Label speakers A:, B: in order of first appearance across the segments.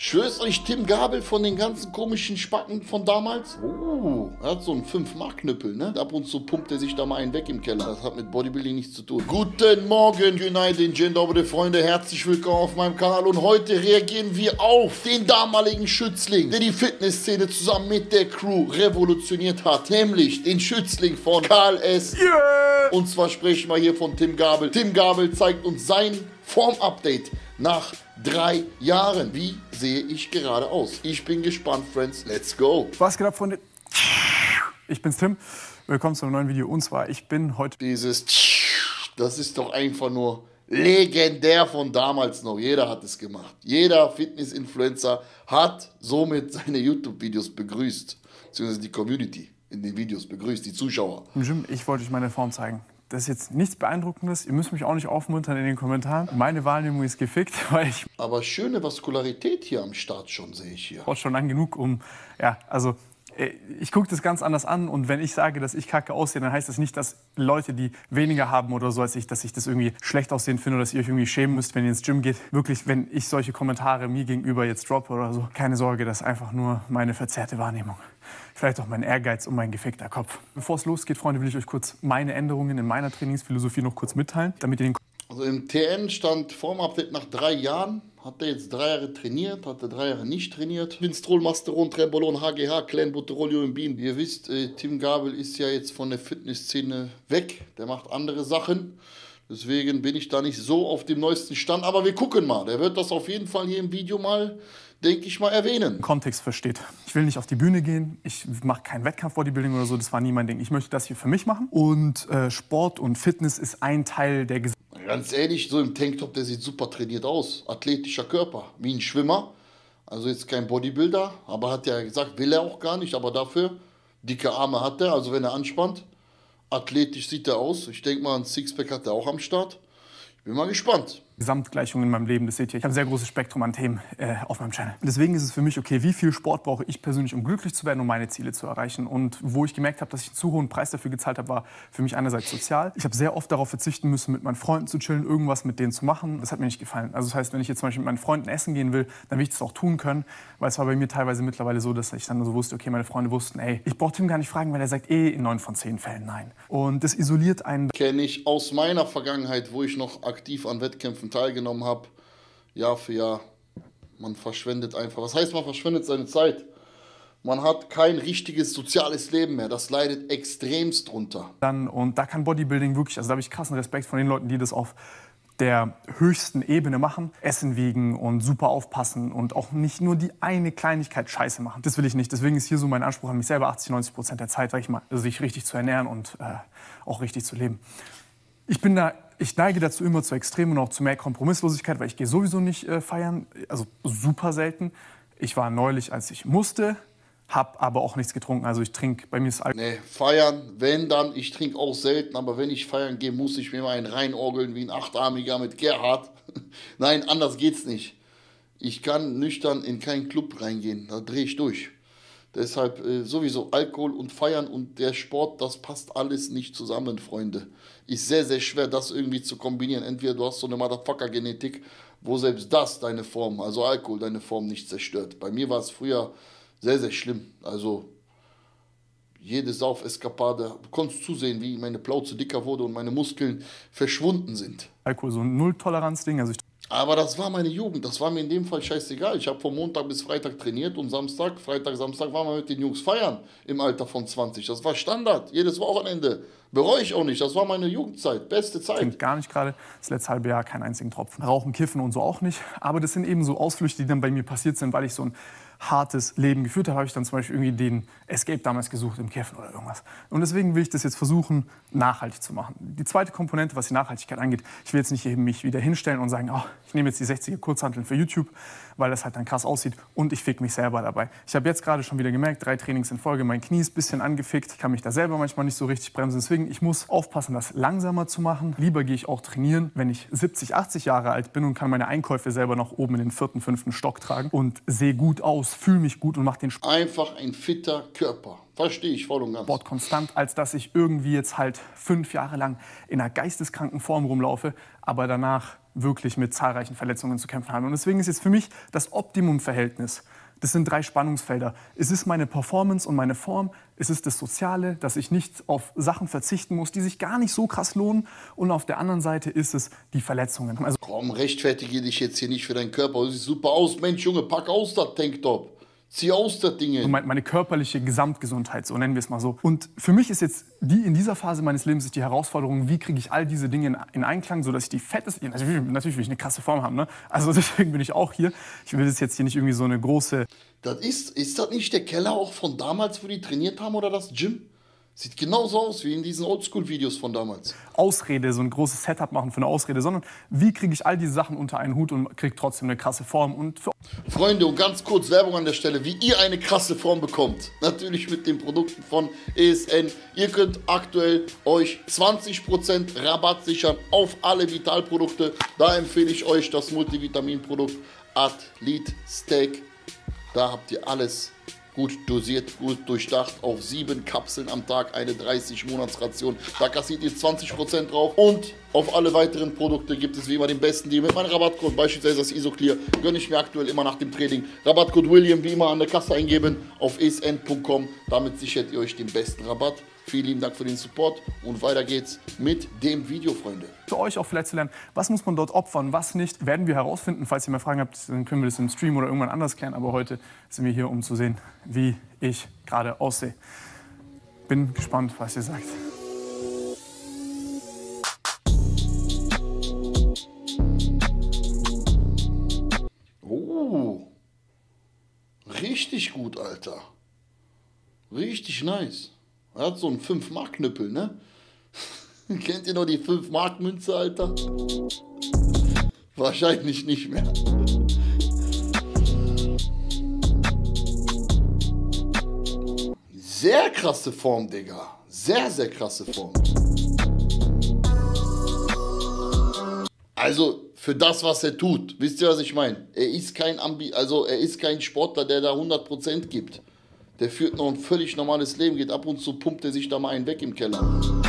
A: Schwör's euch, Tim Gabel von den ganzen komischen Spacken von damals? Oh, er hat so einen 5-Mark-Knüppel, ne? Ab und zu pumpt er sich da mal einen weg im Keller. Das hat mit Bodybuilding nichts zu tun. Guten Morgen, United, Gender, Freunde. Herzlich willkommen auf meinem Kanal. Und heute reagieren wir auf den damaligen Schützling, der die Fitnessszene zusammen mit der Crew revolutioniert hat. Nämlich den Schützling von Karl S. Yeah! Und zwar sprechen wir hier von Tim Gabel. Tim Gabel zeigt uns sein Form-Update nach 3 Jahren. Wie sehe ich gerade aus? Ich bin gespannt, Friends. Let's go.
B: Was geht ab, Freunde? Ich bin's Tim. Willkommen zu einem neuen Video. Und zwar, ich bin heute...
A: Das ist doch einfach nur legendär von damals noch. Jeder hat es gemacht. Jeder Fitness-Influencer hat somit seine YouTube-Videos begrüßt. Beziehungsweise die Community in den Videos begrüßt, die Zuschauer.
B: Im Gym, ich wollte euch meine Form zeigen. Das ist jetzt nichts Beeindruckendes. Ihr müsst mich auch nicht aufmuntern in den Kommentaren. Meine Wahrnehmung ist gefickt, weil ich...
A: Aber schöne Vaskularität hier am Start schon, sehe ich hier.
B: Schon lang genug, um... Ja, also... Ich gucke das ganz anders an und wenn ich sage, dass ich kacke aussehe, dann heißt das nicht, dass Leute, die weniger haben oder so als ich, dass ich das irgendwie schlecht aussehen finde oder dass ihr euch irgendwie schämen müsst, wenn ihr ins Gym geht. Wirklich, wenn ich solche Kommentare mir gegenüber jetzt droppe oder so, keine Sorge, das ist einfach nur meine verzerrte Wahrnehmung. Vielleicht auch mein Ehrgeiz und mein gefickter Kopf. Bevor es losgeht, Freunde, will ich euch kurz meine Änderungen in meiner Trainingsphilosophie noch kurz mitteilen, damit ihr den...
A: Also im TN stand Form-Update nach 3 Jahren. Hat er jetzt 3 Jahre trainiert, hat er 3 Jahre nicht trainiert. Winstrol, Masteron, Trebolon, HGH, Clan, Butterolio und Beam. Ihr wisst, Tim Gabel ist ja jetzt von der Fitnessszene weg. Der macht andere Sachen. Deswegen bin ich da nicht so auf dem neuesten Stand. Aber wir gucken mal. Der wird das auf jeden Fall hier im Video mal, denke ich mal, erwähnen.
B: Kontext versteht. Ich will nicht auf die Bühne gehen. Ich mache kein Wettkampf-Bodybuilding oder so. Das war nie mein Ding. Ich möchte das hier für mich machen. Und Sport und Fitness ist ein Teil der Gesellschaft.
A: Ganz ehrlich, so im Tanktop, der sieht super trainiert aus. Athletischer Körper, wie ein Schwimmer. Also jetzt kein Bodybuilder, aber hat ja gesagt, will er auch gar nicht. Aber dafür, dicke Arme hat er, also wenn er anspannt. Athletisch sieht er aus. Ich denke mal, ein Sixpack hat er auch am Start. Ich bin mal gespannt.
B: Gesamtgleichung in meinem Leben, das seht ihr. Ich habe ein sehr großes Spektrum an Themen auf meinem Channel. Deswegen ist es für mich okay, wie viel Sport brauche ich persönlich, um glücklich zu werden, um meine Ziele zu erreichen. Und wo ich gemerkt habe, dass ich einen zu hohen Preis dafür gezahlt habe, war für mich einerseits sozial. Ich habe sehr oft darauf verzichten müssen, mit meinen Freunden zu chillen, irgendwas mit denen zu machen. Das hat mir nicht gefallen. Also das heißt, wenn ich jetzt zum Beispiel mit meinen Freunden essen gehen will, dann will ich das auch tun können. Weil es war bei mir teilweise mittlerweile so, dass ich dann so wusste, okay, meine Freunde wussten, ey, ich brauche Tim gar nicht fragen, weil er sagt in 9 von 10 Fällen nein. Und das isoliert einen.
A: Kenne ich aus meiner Vergangenheit, wo ich noch aktiv an Wettkämpfen teilgenommen habe. Jahr für Jahr. Man verschwendet einfach. Was heißt, man verschwendet seine Zeit? Man hat kein richtiges soziales Leben mehr. Das leidet extremst drunter.
B: Und da kann Bodybuilding wirklich, also da habe ich krassen Respekt von den Leuten, die das auf der höchsten Ebene machen, Essen wiegen und super aufpassen und auch nicht nur die eine Kleinigkeit Scheiße machen. Das will ich nicht. Deswegen ist hier so mein Anspruch an mich selber, 80-90% der Zeit, sag ich mal, also sich richtig zu ernähren und auch richtig zu leben. Ich neige dazu immer zu Extremen und auch zu mehr Kompromisslosigkeit, weil ich gehe sowieso nicht feiern, also super selten. Ich war neulich, als ich musste, habe aber auch nichts getrunken, also ich trinke, bei mir ist Alkohol.
A: Nee, feiern, wenn dann, ich trinke auch selten, aber wenn ich feiern gehe, muss ich mir mal einen reinorgeln wie ein Achtarmiger mit Gerhard. Nein, anders geht's nicht. Ich kann nüchtern in keinen Club reingehen, da drehe ich durch. Deshalb sowieso Alkohol und Feiern und der Sport, das passt alles nicht zusammen, Freunde. Ist sehr, sehr schwer, das irgendwie zu kombinieren. Entweder du hast so eine Motherfucker-Genetik, wo selbst das deine Form, also Alkohol, deine Form nicht zerstört. Bei mir war es früher sehr, sehr schlimm. Also jede Saufeskapade, du konntest zusehen, wie meine Plauze dicker wurde und meine Muskeln verschwunden sind.
B: Alkohol, so ein Null-Toleranz-Ding, also
A: aber das war meine Jugend, das war mir in dem Fall scheißegal. Ich habe von Montag bis Freitag trainiert und Samstag, Freitag, Samstag waren wir mit den Jungs feiern im Alter von 20. Das war Standard, jedes Wochenende. Bereue ich auch nicht, das war meine Jugendzeit, beste Zeit.
B: Klingt gar nicht gerade, das letzte halbe Jahr keinen einzigen Tropfen. Rauchen, Kiffen und so auch nicht. Aber das sind eben so Ausflüchte, die dann bei mir passiert sind, weil ich so ein hartes Leben geführt habe, habe ich dann zum Beispiel irgendwie den Escape damals gesucht im Kiffen oder irgendwas. Und deswegen will ich das jetzt versuchen, nachhaltig zu machen. Die zweite Komponente, was die Nachhaltigkeit angeht, ich will jetzt nicht eben mich wieder hinstellen und sagen, oh, ich nehme jetzt die 60er Kurzhanteln für YouTube, weil das halt dann krass aussieht und ich fick mich selber dabei. Ich habe jetzt gerade schon wieder gemerkt, 3 Trainings in Folge, mein Knie ist ein bisschen angefickt, ich kann mich da selber manchmal nicht so richtig bremsen. Deswegen, ich muss aufpassen, das langsamer zu machen. Lieber gehe ich auch trainieren, wenn ich 70, 80 Jahre alt bin und kann meine Einkäufe selber noch oben in den 4., 5. Stock tragen und sehe gut aus, fühle mich gut und mache den Sport.
A: Einfach ein fitter Körper. Verstehe ich voll und ganz.
B: Sport konstant, als dass ich irgendwie jetzt halt 5 Jahre lang in einer geisteskranken Form rumlaufe, aber danach wirklich mit zahlreichen Verletzungen zu kämpfen habe. Und deswegen ist jetzt für mich das Optimumverhältnis. Das sind 3 Spannungsfelder. Es ist meine Performance und meine Form, es ist das Soziale, dass ich nicht auf Sachen verzichten muss, die sich gar nicht so krass lohnen. Und auf der anderen Seite ist es die Verletzungen. Also
A: Komm, rechtfertige dich jetzt hier nicht für deinen Körper. Du siehst super aus. Mensch, Junge, pack aus das Tanktop. Zieh aus das Ding.
B: meine körperliche Gesamtgesundheit, so nennen wir es mal so. Und für mich ist jetzt in dieser Phase meines Lebens ist die Herausforderung, wie kriege ich all diese Dinge in Einklang, sodass ich die fetteste, natürlich will ich eine krasse Form haben, ne? Also deswegen bin ich auch hier. Ich will das jetzt hier nicht irgendwie so eine große...
A: Ist das nicht der Keller auch von damals, wo die trainiert haben, oder das Gym? Sieht genauso aus wie in diesen Oldschool-Videos von damals.
B: Ausrede, so ein großes Setup machen für eine Ausrede, sondern wie kriege ich all diese Sachen unter einen Hut und kriege trotzdem eine krasse Form. Und
A: Freunde, und ganz kurz Werbung an der Stelle, wie ihr eine krasse Form bekommt. Natürlich mit den Produkten von ESN. Ihr könnt aktuell euch 20% Rabatt sichern auf alle Vitalprodukte. Da empfehle ich euch das Multivitaminprodukt Athlete Steak. Da habt ihr alles gut dosiert, gut durchdacht, auf 7 Kapseln am Tag, eine 30-Monats-Ration. Da kassiert ihr 20% drauf. Und auf alle weiteren Produkte gibt es wie immer den besten Deal mit meinem Rabattcode, beispielsweise das Isoclear. Gönne ich mir aktuell immer nach dem Training. Rabattcode William wie immer an der Kasse eingeben auf esn.com. Damit sichert ihr euch den besten Rabatt. Vielen lieben Dank für den Support und weiter geht's mit dem Video, Freunde.
B: Für euch auch vielleicht zu lernen, was muss man dort opfern, was nicht, werden wir herausfinden. Falls ihr mehr Fragen habt, dann können wir das im Stream oder irgendwann anders klären. Aber heute sind wir hier, um zu sehen, wie ich gerade aussehe. Bin gespannt, was ihr sagt.
A: Oh, richtig gut, Alter. Richtig nice. Er hat so einen 5-Mark-Knüppel, ne? Kennt ihr noch die 5-Mark-Münze, Alter? Wahrscheinlich nicht mehr. Sehr krasse Form, Digga. Sehr, sehr krasse Form. Also, für das, was er tut, wisst ihr, was ich meine? Er ist kein er ist kein Sportler, der da 100% gibt. Der führt noch ein völlig normales Leben, geht ab und zu, pumpt er sich da mal einen weg im Keller.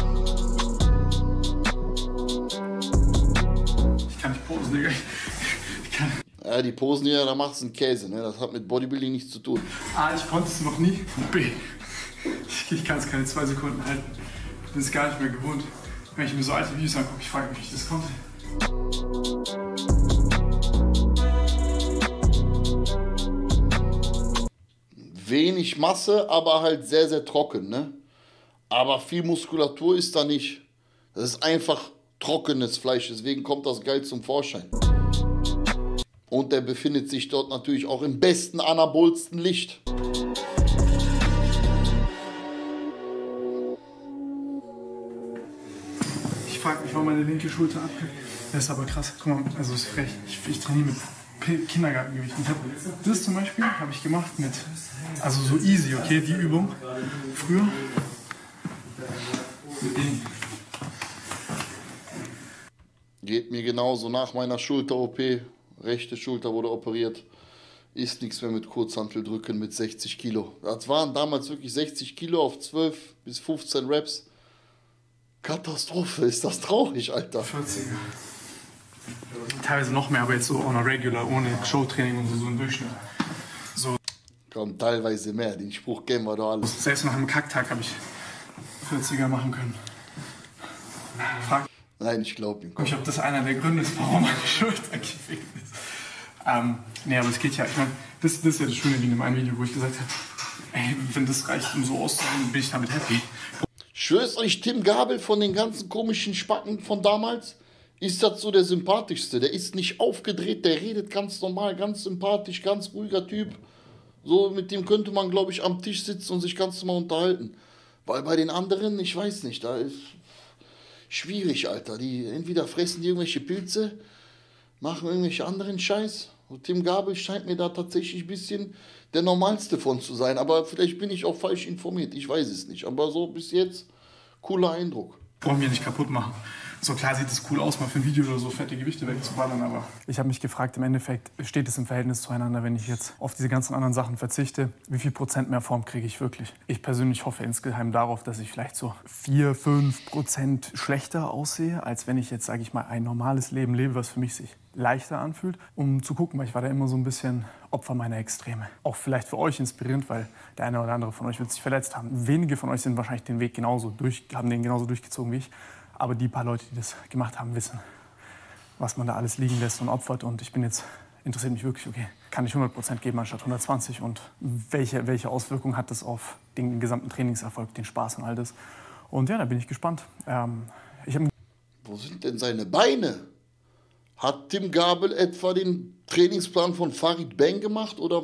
B: Ich kann nicht posen, Digga.
A: Ja, die Posen hier, da macht's einen Käse, ne? Das hat mit Bodybuilding nichts zu tun.
B: A, ich konnte es noch nie. Und B, ich kann es keine 2 Sekunden halten. Ich bin es gar nicht mehr gewohnt. Wenn ich mir so alte Videos angucke, ich frage mich, wie ich das konnte.
A: Wenig Masse, aber halt sehr, sehr trocken, ne? Aber viel Muskulatur ist da nicht. Das ist einfach trockenes Fleisch, deswegen kommt das geil zum Vorschein. Und der befindet sich dort natürlich auch im besten, anabolsten Licht.
B: Ich frage mich, warum meine linke Schulter abkriegt. Das ist aber krass. Guck mal, also ist frech. Ich trainiere mit Kindergartengewicht. Das zum Beispiel habe ich gemacht mit, also so easy, okay, die Übung. Früher mit denen.
A: Geht mir genauso nach meiner Schulter-OP. Rechte Schulter wurde operiert. Ist nichts mehr mit Kurzhantel drücken mit 60 Kilo. Das waren damals wirklich 60 Kilo auf 12 bis 15 Reps. Katastrophe, ist das traurig, Alter.
B: 40er. Teilweise noch mehr, aber jetzt so on a regular, ohne Showtraining und so im Durchschnitt. So.
A: Komm, teilweise mehr. Den Spruch kennen wir doch alles.
B: Selbst nach einem Kacktag habe ich 40er machen können. Frag
A: Nein, ich glaube ihm.
B: mich, ob das einer der Gründe ist, warum meine Schulter gefickt ist. Nee, aber es geht ja. Ich meine, das ist ja das Schöne wie in dem einen Video, wo ich gesagt habe, ey, wenn das reicht, um so auszusehen, bin ich damit happy.
A: Schwör's euch, Tim Gabel von den ganzen komischen Spacken von damals ist das so der sympathischste. Der ist nicht aufgedreht, der redet ganz normal, ganz sympathisch, ganz ruhiger Typ. So, mit dem könnte man, glaube ich, am Tisch sitzen und sich ganz normal unterhalten. Weil bei den anderen, ich weiß nicht, da ist schwierig, Alter. Die entweder fressen die irgendwelche Pilze, machen irgendwelche anderen Scheiß. Und Tim Gabel scheint mir da tatsächlich ein bisschen der Normalste von zu sein. Aber vielleicht bin ich auch falsch informiert, ich weiß es nicht. Aber so bis jetzt, cooler Eindruck.
B: Wollen wir nicht kaputt machen. So klar sieht es cool aus, mal für ein Video oder so fette Gewichte wegzuballern, aber ich habe mich gefragt, im Endeffekt steht es im Verhältnis zueinander, wenn ich jetzt auf diese ganzen anderen Sachen verzichte, wie viel Prozent mehr Form kriege ich wirklich? Ich persönlich hoffe insgeheim darauf, dass ich vielleicht so 4-5% schlechter aussehe, als wenn ich jetzt, sage ich mal, ein normales Leben lebe, was für mich sich leichter anfühlt, um zu gucken, weil ich war da immer so ein bisschen Opfer meiner Extreme. Auch vielleicht für euch inspirierend, weil der eine oder andere von euch wird sich verletzt haben. Wenige von euch sind wahrscheinlich den Weg haben den genauso durchgezogen wie ich. Aber die paar Leute, die das gemacht haben, wissen, was man da alles liegen lässt und opfert. Und ich bin jetzt, interessiert mich wirklich, okay, kann ich 100% geben anstatt 120? Und welche Auswirkungen hat das auf den gesamten Trainingserfolg, den Spaß und all das? Und ja, da bin ich gespannt.
A: Wo sind denn seine Beine? Hat Tim Gabel etwa den Trainingsplan von Farid Bang gemacht oder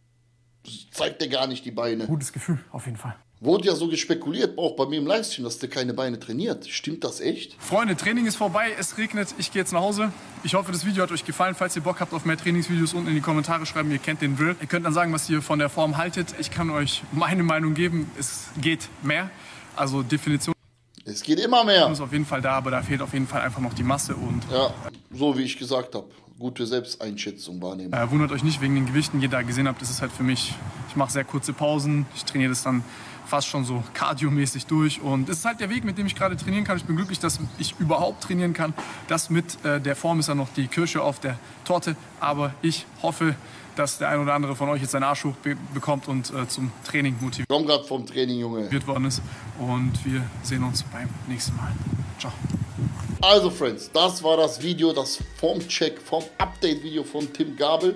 A: zeigt er gar nicht die Beine?
B: Gutes Gefühl, auf jeden Fall.
A: Wurde ja so gespekuliert, auch bei mir im Livestream, dass der keine Beine trainiert. Stimmt das echt?
B: Freunde, Training ist vorbei, es regnet, ich gehe jetzt nach Hause. Ich hoffe, das Video hat euch gefallen. Falls ihr Bock habt auf mehr Trainingsvideos, unten in die Kommentare schreiben, ihr kennt den Drill. Ihr könnt dann sagen, was ihr von der Form haltet. Ich kann euch meine Meinung geben, es geht mehr. Also Definition
A: Es geht immer mehr.
B: ist auf jeden Fall da, aber da fehlt auf jeden Fall einfach noch die Masse. Und
A: ja, so wie ich gesagt habe, gute Selbsteinschätzung wahrnehmen.
B: wundert euch nicht wegen den Gewichten, die ihr da gesehen habt, das ist halt für mich, ich mache sehr kurze Pausen, ich trainiere das dann fast schon so kardiomäßig durch und es ist halt der Weg, mit dem ich gerade trainieren kann. Ich bin glücklich, dass ich überhaupt trainieren kann. Das mit der Form ist dann noch die Kirsche auf der Torte, aber ich hoffe, dass der ein oder andere von euch jetzt seinen Arsch hoch bekommt und zum Training motiviert
A: Ich komme gerade vom Training, Junge.
B: worden ist und wir sehen uns beim nächsten Mal. Ciao.
A: Also, Friends, das war das Video, das Formcheck, Form-Update-Video von Tim Gabel.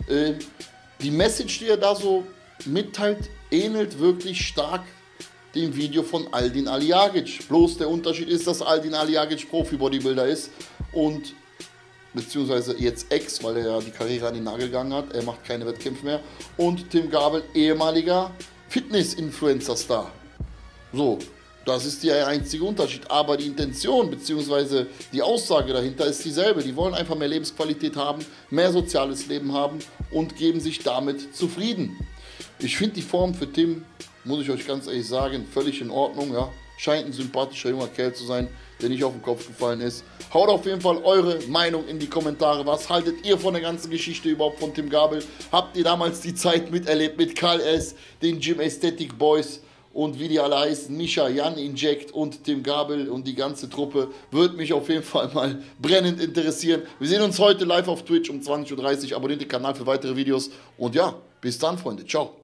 A: Die Message, die er da so mitteilt, ähnelt wirklich stark dem Video von Aldin Alijagic. Bloß der Unterschied ist, dass Aldin Alijagic Profi-Bodybuilder ist und beziehungsweise jetzt Ex, weil er ja die Karriere an den Nagel gegangen hat. Er macht keine Wettkämpfe mehr. Und Tim Gabel, ehemaliger Fitness-Influencer-Star. So, das ist der einzige Unterschied. Aber die Intention bzw. die Aussage dahinter ist dieselbe. Die wollen einfach mehr Lebensqualität haben, mehr soziales Leben haben und geben sich damit zufrieden. Ich finde die Form für Tim, muss ich euch ganz ehrlich sagen, völlig in Ordnung. Ja. Scheint ein sympathischer junger Kerl zu sein, der nicht auf den Kopf gefallen ist. Haut auf jeden Fall eure Meinung in die Kommentare. Was haltet ihr von der ganzen Geschichte überhaupt von Tim Gabel? Habt ihr damals die Zeit miterlebt mit Karl S., den Gym Aesthetic Boys und wie die alle heißen, Mischa, Jan Inject und Tim Gabel und die ganze Truppe? Würde mich auf jeden Fall mal brennend interessieren. Wir sehen uns heute live auf Twitch um 20:30 Uhr. Abonniert den Kanal für weitere Videos. Und ja, bis dann, Freunde. Ciao.